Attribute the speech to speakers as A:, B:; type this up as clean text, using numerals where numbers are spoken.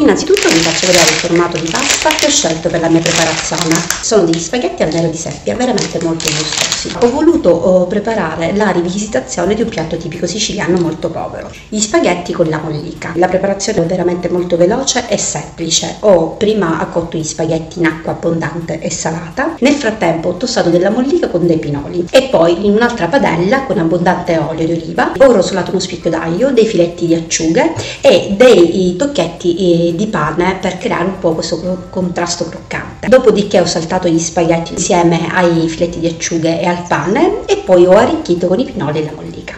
A: Innanzitutto vi faccio vedere il formato di pasta che ho scelto per la mia preparazione. Sono degli spaghetti al nero di seppia, veramente molto gustosi. Ho voluto preparare la rivisitazione di un piatto tipico siciliano molto povero, gli spaghetti con la mollica. La preparazione è veramente molto veloce e semplice. Ho prima cotto gli spaghetti in acqua abbondante e salata, nel frattempo ho tostato della mollica con dei pinoli e poi in un'altra padella con abbondante olio di oliva ho rosolato uno spicchio d'aglio, dei filetti di acciughe e dei tocchetti di pane per creare un po' questo contrasto croccante. Dopodiché ho saltato gli spaghetti insieme ai filetti di acciughe e al pane e poi ho arricchito con i pinoli e la mollica.